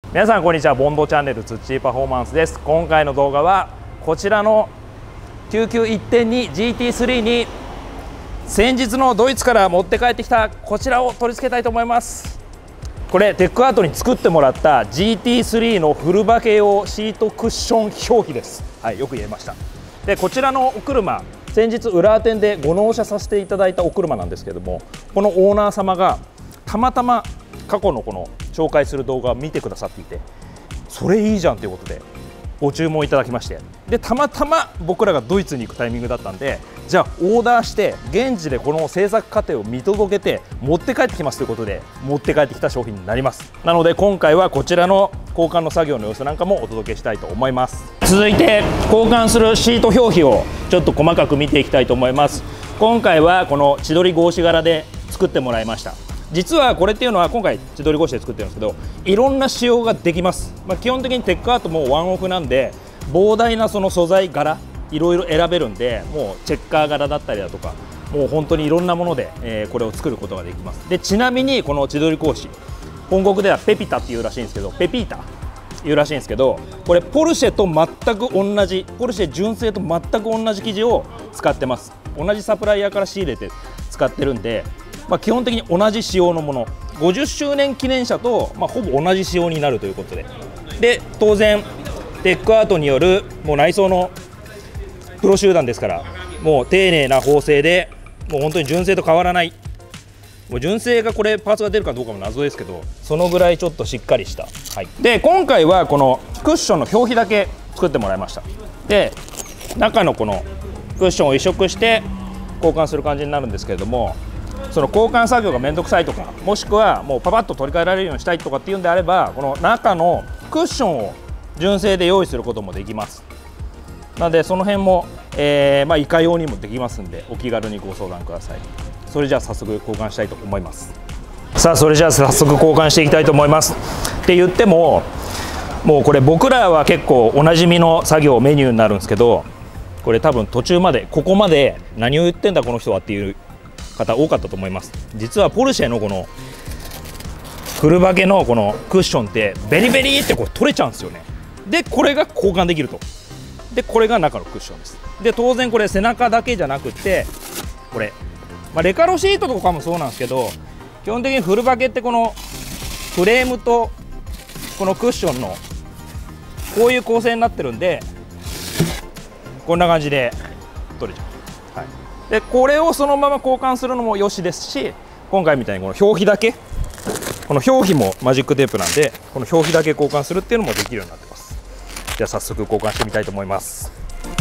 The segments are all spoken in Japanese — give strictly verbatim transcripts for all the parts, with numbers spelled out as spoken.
皆さんこんにちは。ボンドチャンネルツッチーパフォーマンスです。今回の動画はこちらのきゅうきゅういってんに ジーティースリー に先日のドイツから持って帰ってきたこちらを取り付けたいと思います。これテックアートに作ってもらった ジーティースリー のフルバケ用シートクッション表記です。はい、よく言えました。でこちらのお車、先日浦和店でご納車させていただいたお車なんですけども、このオーナー様がたまたま過去のこの紹介する動画を見てくださっていて、それいいじゃんということでご注文いただきまして、でたまたま僕らがドイツに行くタイミングだったんで、じゃあオーダーして現地でこの制作過程を見届けて持って帰ってきますということで持って帰ってきた商品になります。なので今回はこちらの交換の作業の様子なんかもお届けしたいと思います。続いて交換するシート表記をちょっと細かく見ていきたいと思います。今回はこの千鳥格子柄で作ってもらいました。実はこれっていうのは今回千鳥格子で作ってるんですけど、いろんな仕様ができます。まあ、基本的にテックアートもワンオフなんで膨大なその素材柄いろいろ選べるんで、もうチェッカー柄だったりだとかもう本当にいろんなもので、えー、これを作ることができます。でちなみにこの千鳥格子、本国ではペピタっていうらしいんですけど、ペピータいうらしいんですけど、これポルシェと全く同じ、ポルシェ純正と全く同じ生地を使ってます。同じサプライヤーから仕入れて使ってるんで、まあ、基本的に同じ仕様のもの、ごじゅっしゅうねん記念車と、まあ、ほぼ同じ仕様になるということで、で当然テックアートによるもう内装のプロ集団ですから、もう丁寧な縫製でもう本当に純正と変わらない、もう純正がこれパーツが出るかどうかも謎ですけど、そのぐらいちょっとしっかりした、はい、で今回はこのクッションの表皮だけ作ってもらいました。で中のこのクッションを移植して交換する感じになるんですけれども、その交換作業がめんどくさいとか、もしくはもうパパッと取り替えられるようにしたいとかっていうんであれば、この中のクッションを純正で用意することもできます。なのでその辺も、えーまあ、いかようにもできますんで、お気軽にご相談ください。それじゃあ早速交換したいと思います。さあそれじゃあ早速交換していきたいと思います。って言ってももうこれ僕らは結構おなじみの作業メニューになるんですけど、これ多分途中までここまで何を言ってんだこの人はっていう方多かったと思います。実はポルシェのこのフルバケのこのクッションってベリベリってこう取れちゃうんですよね。でこれが交換できると。でこれが中のクッションです。で当然これ背中だけじゃなくて、これ、まあ、レカロシートとかもそうなんですけど、基本的にフルバケってこのフレームとこのクッションのこういう構成になってるんで、こんな感じで取れちゃう。はい、でこれをそのまま交換するのもよしですし、今回みたいにこの表皮だけ、この表皮もマジックテープなんで、この表皮だけ交換するっていうのもできるようになってます。じゃあ早速交換してみたいと思います。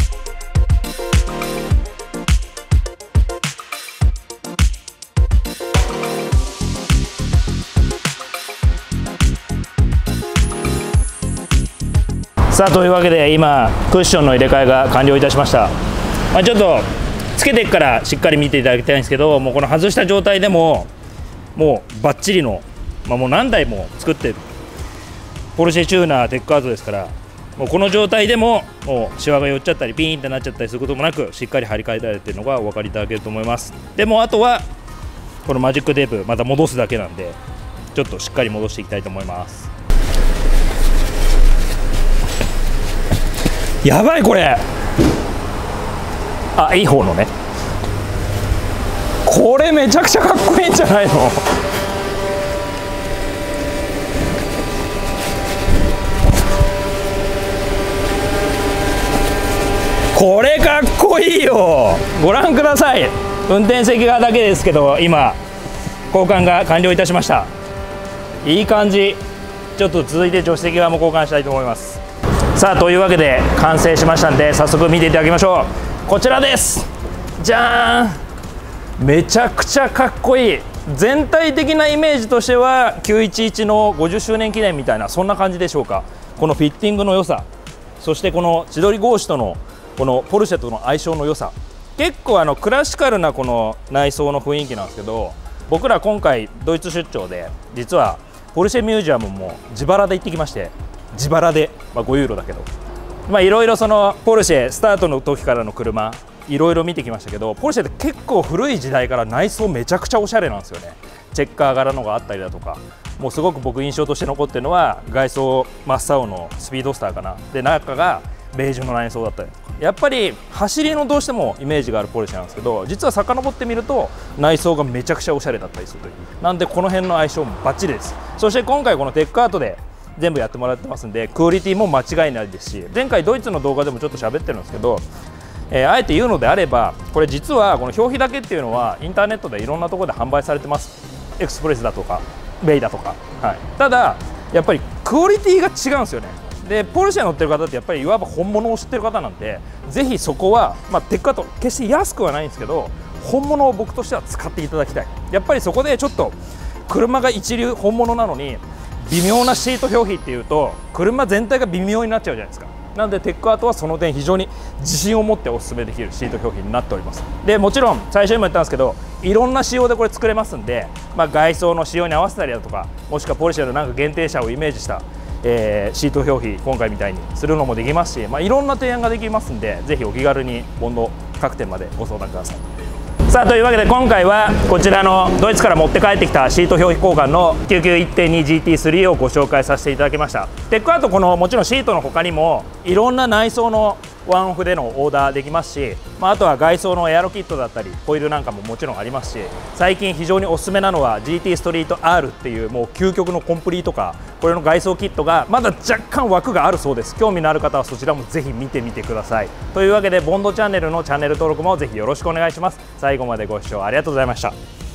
さあというわけで今クッションの入れ替えが完了いたしました。まあ、ちょっとつけてからしっかり見ていただきたいんですけど、もうこの外した状態でももうバッチリの、まあ、もう何台も作ってるポルシェチューナーテックアートですから、もうこの状態でももうシワが寄っちゃったりピーンってなっちゃったりすることもなく、しっかり張り替えられているのがお分かりいただけると思います。でもあとはこのマジックテープまた戻すだけなんで、ちょっとしっかり戻していきたいと思います。やばいこれ、あ、いい方のね、これめちゃくちゃかっこいいんじゃないの。これかっこいいよ。ご覧ください。運転席側だけですけど今交換が完了いたしました。いい感じ。ちょっと続いて助手席側も交換したいと思います。さあというわけで完成しましたんで早速見ていただきましょう。こちらです。じゃーん、めちゃくちゃかっこいい。全体的なイメージとしてはきゅういちいちのごじゅっしゅうねん記念みたいな、そんな感じでしょうか。このフィッティングの良さ、そしてこの千鳥格子とのこのポルシェとの相性の良さ、結構あのクラシカルなこの内装の雰囲気なんですけど、僕ら今回ドイツ出張で実はポルシェミュージアムも自腹で行ってきまして、自腹で、まあ、ごユーロだけど、まあいろいろそのポルシェスタートの時からの車いろいろ見てきましたけど、ポルシェって結構古い時代から内装めちゃくちゃおしゃれなんですよね。 チェッカー柄のがあったりだとか、もうすごく僕印象として残ってるのは外装真っ青のスピードスターかな、で中がベージュの内装だったりとか、やっぱり走りのどうしてもイメージがあるポルシェなんですけど、実は遡ってみると内装がめちゃくちゃおしゃれだったりするという、なんでこの辺の相性もバッチリです。そして今回このテックアートで全部やってもらってますんで、クオリティも間違いないですし、前回ドイツの動画でもちょっと喋ってるんですけど、えー、あえて言うのであれば、これ実はこの表皮だけっていうのはインターネットでいろんなところで販売されてます。エクスプレスだとかベイだとか、はい、ただやっぱりクオリティが違うんですよね。でポルシェ乗ってる方ってやっぱりいわば本物を知ってる方なんで、ぜひそこは、まあ、テックアート決して安くはないんですけど、本物を僕としては使っていただきたい。やっぱりそこでちょっと車が一流本物なのに微妙なシート表皮っていうと車全体が微妙になっちゃうじゃないですか。なのでテックアートはその点非常に自信を持ってお勧めできるシート表皮になっております。でもちろん最初にも言ったんですけど、いろんな仕様でこれ作れますんで、まあ、外装の仕様に合わせたりだとか、もしくはポルシェのなんか限定車をイメージした、えー、シート表皮今回みたいにするのもできますし、まあ、いろんな提案ができますんで、ぜひお気軽にボンド各店までご相談ください。さあというわけで今回はこちらのドイツから持って帰ってきたシート表皮交換の きゅうきゅういってんにジーティースリー をご紹介させていただきました。テックアートこのもちろんシートの他にもいろんな内装のワンオフでのオーダーできますし、まあ、あとは外装のエアロキットだったりホイールなんかももちろんありますし、最近非常におすすめなのは ジーティー ストリート R っていうもう究極のコンプリートカー、これの外装キットがまだ若干枠があるそうです。興味のある方はそちらもぜひ見てみてください。というわけでボンドチャンネルのチャンネル登録もぜひよろしくお願いします。最後までご視聴ありがとうございました。